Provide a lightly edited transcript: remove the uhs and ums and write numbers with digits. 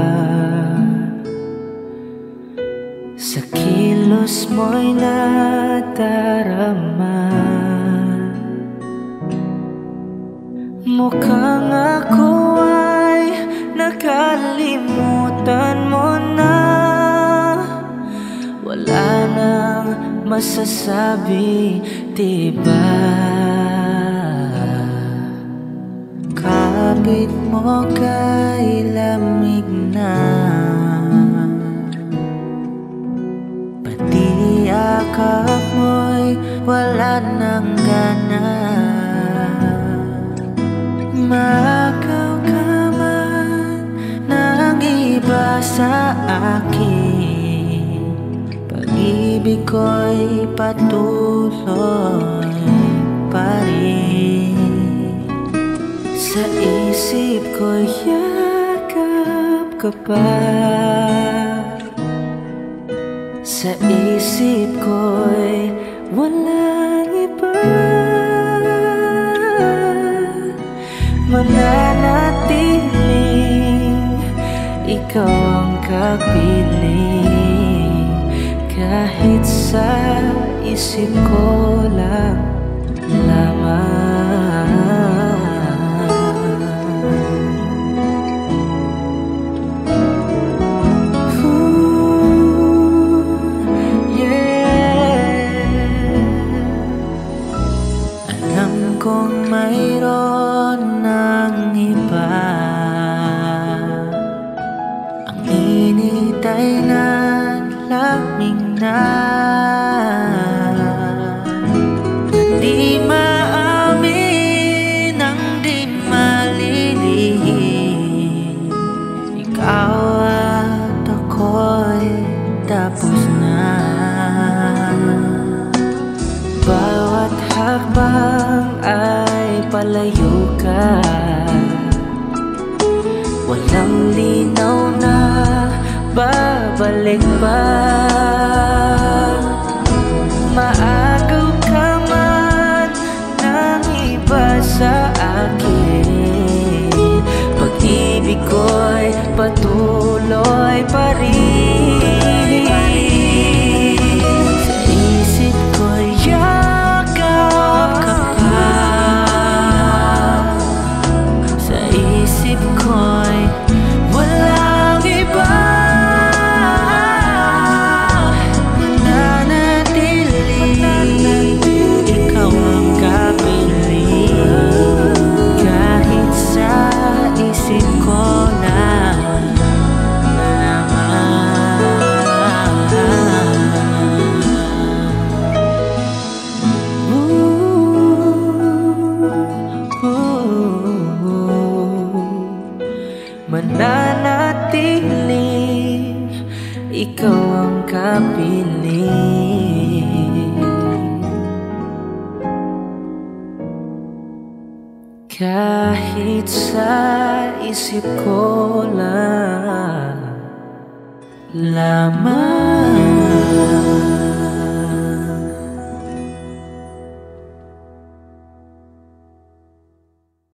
Sa kilos mo'y nadarama. Mukhang ako ay nakalimutan mo na. Wala nang masasabi, diba? Kapit mo kay lamig na, pati akap mo'y wala nang gana. Makaw ka man ng iba sa akin, pag-ibig ko'y patuloy pa rin. Sa isip ko'y yakap ka pa, sa isip ko'y walang iba. Mananatiling ikaw ang kapiling, kahit sa isip ko lang lamang. Alam kong mayroon ng iba, ang init ay naglamig na. Di maamin ang di malilihim, ikaw at ako'y tapos na. Bawat hakbang ay palayo ka, walang linaw na babalik ba. Maagaw ka man ng iba sa akin, pag-ibig ko'y patuloy pa rin. Sa isip ko'y yakap ka pa, sa isip ko'y walang iba. Mananatiling ikaw ang kapiling, kahit sa isip ko lang mananatiling ikaw ang kapiling, kahit sa isip ko lang lamang.